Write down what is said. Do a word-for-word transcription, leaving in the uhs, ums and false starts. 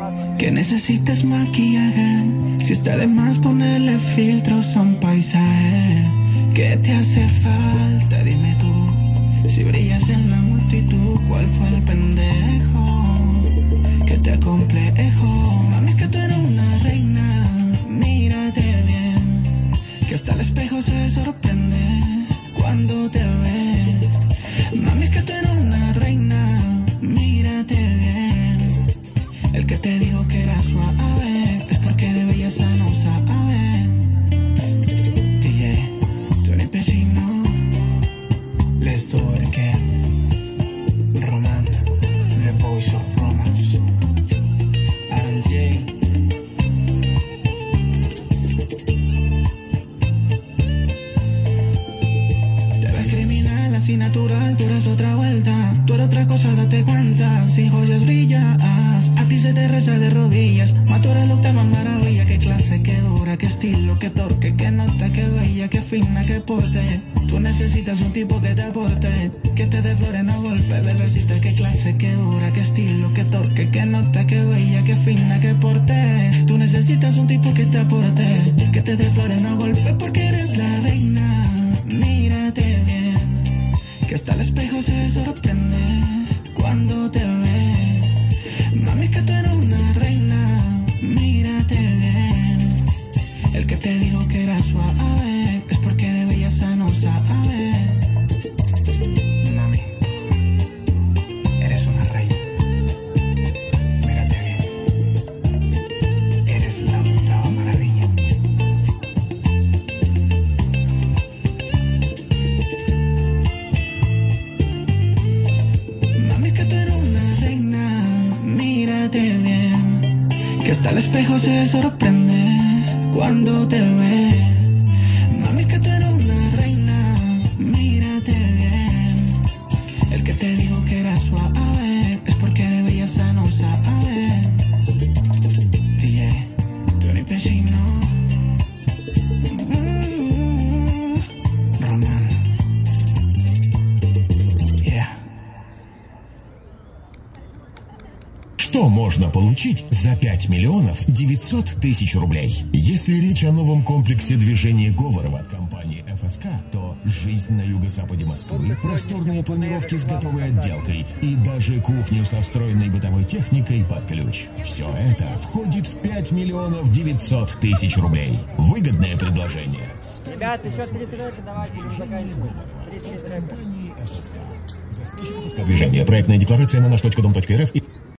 Que necesitas maquillaje, si está de más ponerle filtros a un paisaje. ¿Qué te hace falta? Dime tú, si brillas en la multitud, ¿cuál fue el pendejo que te acomplejo? Mami, que tú eres una reina, mírate bien, que hasta el espejo se sorprende cuando te ve. Mami, que tú eres una reina, mírate bien. El que te dijo que era suave es porque de belleza no sabe. D J, Tony Pecino, let's do it again. Roman, the voice of romance. Aaron J. Te ves criminal, así natural, tú eres otra vuelta. Tú eres otra cosa, date cuenta. Sin joyas brillas, a ti se te reza de rodillas. Mato eres la octava maravilla. Qué clase, qué dura, qué estilo, qué torque, qué nota, qué bella, qué fina, qué porte. Tú necesitas un tipo que te aporte, que te dé flores no golpe, bebecita. Qué clase, qué dura, qué estilo, qué torque, qué nota, qué bella, qué fina, qué porte. Tú necesitas un tipo que te aporte, que te dé flores no golpe, porque eres la reina. Mírate bien, que hasta el espejo se sorprende cuando te ve. Mami, que tú eres una reina, mírate bien. El que te dijo que era suave es porque de belleza no sabe. Mami, eres una reina, mírate bien. Eres la octava maravilla. Mami, que tú eres una reina, mírate bien, que hasta el espejo se sorprende cuando te ve. Mami, que tú eres una reina, mírate bien. El que te dijo que era suave es porque de belleza no sabe. D J, Tony Pecino, mm, Roman, yeah. Что можно получить за пять миллионов девятьсот тысяч рублей? Если речь о новом комплексе движения Говорова от компании эф эс ка, то жизнь на юго-западе Москвы, просторные планировки с готовой отделкой и даже кухню со встроенной бытовой техникой под ключ. Все это входит в пять миллионов девятьсот тысяч рублей. Выгодное предложение. Ребят, еще три трека, давайте, не заканчиваем. Три трека. Движение. Проектная декларация на наш точка дом точка эр эф и...